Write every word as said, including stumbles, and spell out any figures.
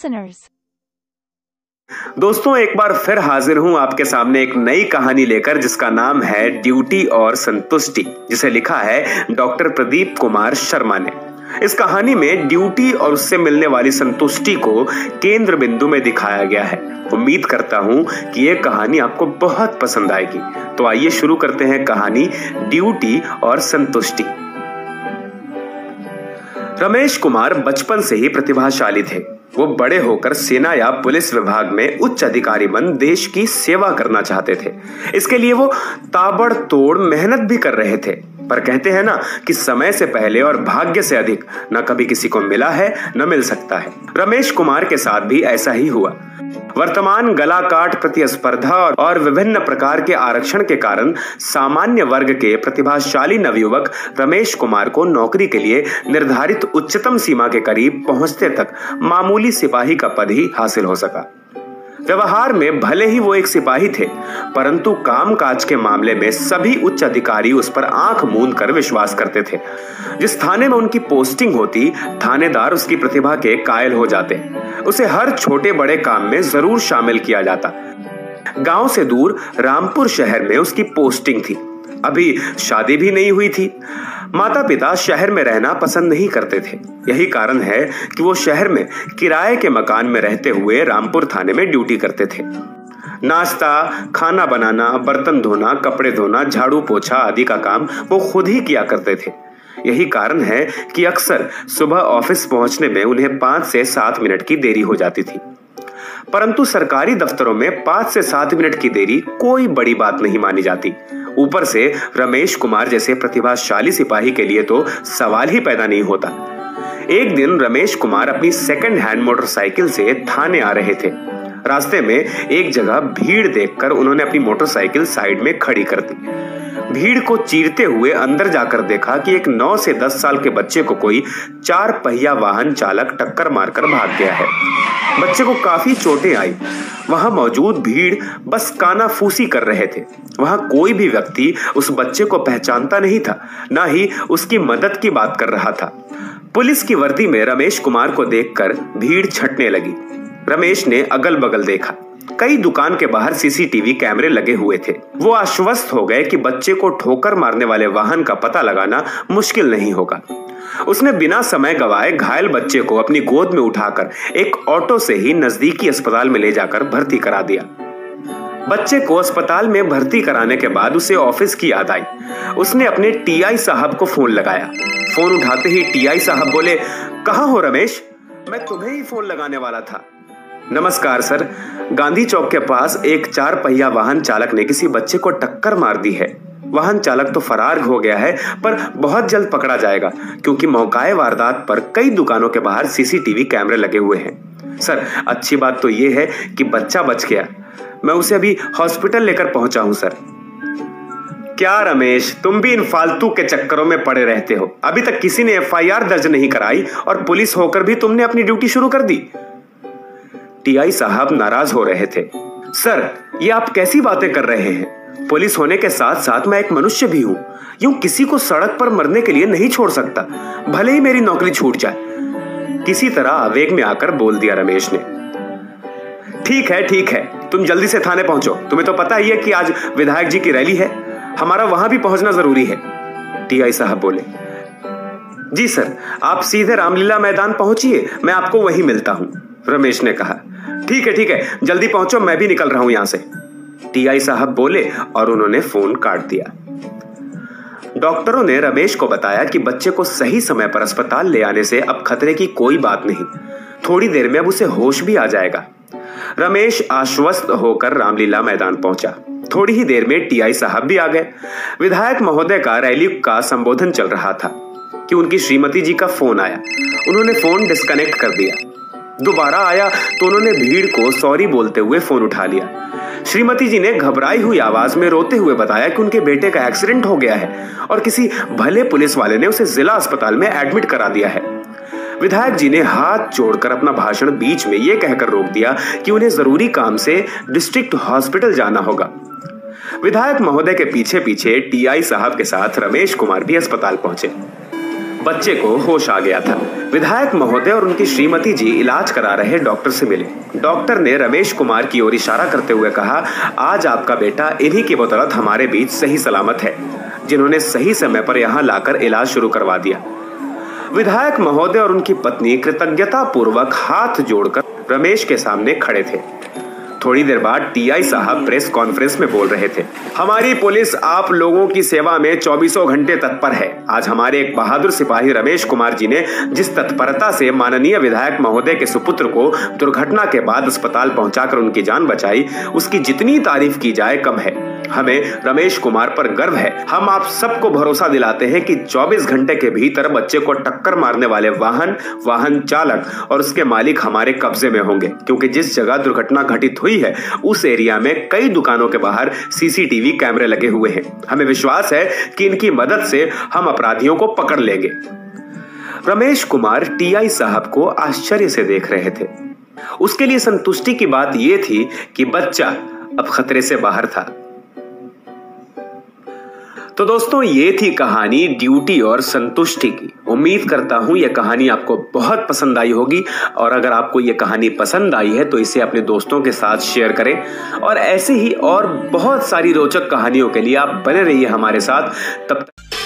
listeners. दोस्तों, एक बार फिर हाजिर हूं आपके सामने एक नई कहानी लेकर जिसका नाम है ड्यूटी और संतुष्टि, जिसे लिखा है डॉक्टर प्रदीप कुमार शर्मा ने। इस कहानी में ड्यूटी और उससे मिलने वाली संतुष्टि को केंद्र बिंदु में दिखाया गया है। उम्मीद करता हूं कि यह कहानी आपको बहुत पसंद आएगी। तो आइए शुरू करते हैं कहानी ड्यूटी और संतुष्टि। रमेश कुमार बचपन से ही प्रतिभाशाली थे। वो बड़े होकर सेना या पुलिस विभाग में उच्च अधिकारी बन देश की सेवा करना चाहते थे। इसके लिए वो ताबड़तोड़ मेहनत भी कर रहे थे। पर कहते हैं ना कि समय से पहले और भाग्य से अधिक न कभी किसी को मिला है न मिल सकता है। रमेश कुमार के साथ भी ऐसा ही हुआ। वर्तमान गलाकाट प्रतिस्पर्धा और विभिन्न प्रकार के आरक्षण के कारण सामान्य वर्ग के प्रतिभाशाली नवयुवक रमेश कुमार को नौकरी के लिए निर्धारित उच्चतम सीमा के करीब पहुंचते तक मामूली सिपाही का पद ही हासिल हो सका। व्यवहार में भले ही वो एक सिपाही थे, परंतु कामकाज के मामले में सभी उच्च अधिकारी उस पर आंख मूंद कर विश्वास करते थे। जिस थाने में उनकी पोस्टिंग होती, थानेदार उसकी प्रतिभा के कायल हो जाते। उसे हर छोटे बड़े काम में जरूर शामिल किया जाता। गांव से दूर रामपुर शहर में उसकी पोस्टिंग थी। अभी शादी भी नहीं हुई थी। माता पिता शहर में रहना पसंद नहीं करते थे। यही कारण है कि वो शहर में किराए के मकान में रहते हुए रामपुर थाने में ड्यूटी करते थे। नाश्ता, खाना बनाना, बर्तन धोना, कपड़े धोना, झाड़ू पोछा आदि का काम वो खुद ही किया करते थे। यही कारण है कि अक्सर सुबह ऑफिस पहुंचने में उन्हें पांच से सात मिनट की देरी हो जाती थी। परंतु सरकारी दफ्तरों में पांच से सात मिनट की देरी कोई बड़ी बात नहीं मानी जाती। ऊपर से रमेश कुमार जैसे प्रतिभाशाली सिपाही के लिए तो सवाल ही पैदा नहीं होता। एक दिन रमेश कुमार अपनी सेकंड हैंड मोटरसाइकिल से थाने आ रहे थे। रास्ते में एक जगह भीड़ देखकर उन्होंने अपनी मोटरसाइकिल साइड में खड़ी कर दी। भीड़ को चीरते हुए अंदर जाकर देखा कि एक नौ से दस साल के बच्चे को कोई चार पहिया वाहन चालक टक्कर मारकर भाग गया है। बच्चे को काफी चोटें आई। वहां मौजूद भीड़ बस कानाफूसी कर रहे थे। वहां कोई भी व्यक्ति उस बच्चे को पहचानता नहीं था, ना ही उसकी मदद की बात कर रहा था। पुलिस की वर्दी में रमेश कुमार को देखकर भीड़ छटने लगी। रमेश ने अगल बगल देखा। कई दुकान के बाहर सीसीटीवी कैमरे लगे हुए थे। वो आश्वस्त हो गए कि बच्चे को ठोकर मारने वाले वाहन का पता लगाना मुश्किल नहीं होगा। उसने बिना समय गवाए घायल बच्चे को अपनी गोद में उठाकर एक ऑटो से ही नजदीकी अस्पताल में ले जाकर भर्ती करा दिया। बच्चे को अस्पताल में भर्ती कराने के बाद उसे ऑफिस की याद आई। उसने अपने टीआई साहब को फोन लगाया। फोन उठाते ही टीआई साहब बोले, कहाँ हो रमेश? मैं तुम्हें ही फोन लगाने वाला था। नमस्कार सर, गांधी चौक के पास एक चार पहिया वाहन चालक ने किसी बच्चे को टक्कर मार दी है। वाहन चालक तो फरार हो गया है, पर बहुत जल्द पकड़ा जाएगा क्योंकि मौकाए वारदात पर कई दुकानों के बाहर सीसीटीवी कैमरे लगे हुए हैं। सर, अच्छी बात तो ये है कि बच्चा बच गया। मैं उसे अभी हॉस्पिटल लेकर पहुंचा हूं सर। क्या रमेश, तुम भी इन फालतू के चक्करों में पड़े रहते हो। अभी तक किसी ने एफ आई आर दर्ज नहीं कराई और पुलिस होकर भी तुमने अपनी ड्यूटी शुरू कर दी। टीआई साहब नाराज हो रहे थे। सर, ये आप कैसी बातें कर रहे हैं? पुलिस होने के साथ साथ मैं एक मनुष्य भी हूं। यूं किसी को सड़क पर मरने के लिए नहीं छोड़ सकता, भले ही मेरी नौकरी छूट जाए। किसी तरह आवेग में आकर बोल दिया रमेश ने। ठीक है ठीक है, तुम जल्दी से थाने पहुंचो। तुम्हें तो पता ही है कि आज विधायक जी की रैली है। हमारा वहां भी पहुंचना जरूरी है। टीआई साहब बोले। जी सर, आप सीधे रामलीला मैदान पहुंचिए, मैं आपको वहीं मिलता हूं, रमेश ने कहा। ठीक है ठीक है, जल्दी पहुंचो, मैं भी निकल रहा हूं यहां से, टीआई साहब बोले और उन्होंने फोन काट दिया। डॉक्टरों ने रमेश को बताया कि बच्चे को सही समय पर अस्पताल ले आने से अब खतरे की कोई बात नहीं। थोड़ी देर में अब उसे होश भी आ जाएगा। रमेश आश्वस्त होकर रामलीला मैदान पहुंचा। थोड़ी ही देर में टीआई साहब भी आ गए। विधायक महोदय का रैली का संबोधन चल रहा था कि उनकी श्रीमती जी का फोन आया। उन्होंने फोन डिस्कनेक्ट कर दिया। दोबारा आया तो उन्होंने भीड़ को सॉरी बोलते हुए फोन उठा लिया। श्रीमती जी ने घबराई हुई आवाज में रोते हुए बताया कि उनके बेटे का एक्सीडेंट हो गया है और किसी भले पुलिस वाले ने उसे जिला अस्पताल में एडमिट करा दिया है। विधायक जी ने हाथ जोड़कर अपना भाषण बीच में यह कहकर रोक दिया कि उन्हें जरूरी काम से डिस्ट्रिक्ट हॉस्पिटल जाना होगा। विधायक महोदय के पीछे पीछे टीआई साहब के साथ रमेश कुमार भी अस्पताल पहुंचे। बच्चे को होश आ गया था। विधायक महोदय और उनकी श्रीमती जी इलाज करा रहे डॉक्टर से मिले। डॉक्टर ने रमेश कुमार की ओर इशारा करते हुए कहा, आज आपका बेटा इन्हीं की बदौलत हमारे बीच सही सलामत है, जिन्होंने सही समय पर यहाँ लाकर इलाज शुरू करवा दिया। विधायक महोदय और उनकी पत्नी कृतज्ञता पूर्वक हाथ जोड़कर रमेश के सामने खड़े थे। थोड़ी देर बाद टीआई साहब प्रेस कॉन्फ्रेंस में बोल रहे थे, हमारी पुलिस आप लोगों की सेवा में चौबीसों घंटे तत्पर है। आज हमारे एक बहादुर सिपाही रमेश कुमार जी ने जिस तत्परता से माननीय विधायक महोदय के सुपुत्र को दुर्घटना के बाद अस्पताल पहुंचाकर उनकी जान बचाई, उसकी जितनी तारीफ की जाए कम है। हमें रमेश कुमार पर गर्व है। हम आप सबको भरोसा दिलाते हैं कि चौबीस घंटे के भीतर बच्चे को टक्कर मारने वाले वाहन, वाहन चालक और उसके मालिक हमारे कब्जे में होंगे, क्योंकि जिस जगह दुर्घटना घटित हुई है उस एरिया में कई दुकानों के बाहर सीसीटीवी कैमरे लगे हुए हैं। हमें विश्वास है कि इनकी मदद से हम अपराधियों को पकड़ लेंगे। रमेश कुमार टीआई साहब को आश्चर्य से देख रहे थे। उसके लिए संतुष्टि की बात यह थी कि बच्चा अब खतरे से बाहर था। तो दोस्तों, ये थी कहानी ड्यूटी और संतुष्टि की। उम्मीद करता हूं यह कहानी आपको बहुत पसंद आई होगी, और अगर आपको यह कहानी पसंद आई है तो इसे अपने दोस्तों के साथ शेयर करें। और ऐसे ही और बहुत सारी रोचक कहानियों के लिए आप बने रहिए हमारे साथ। तब तक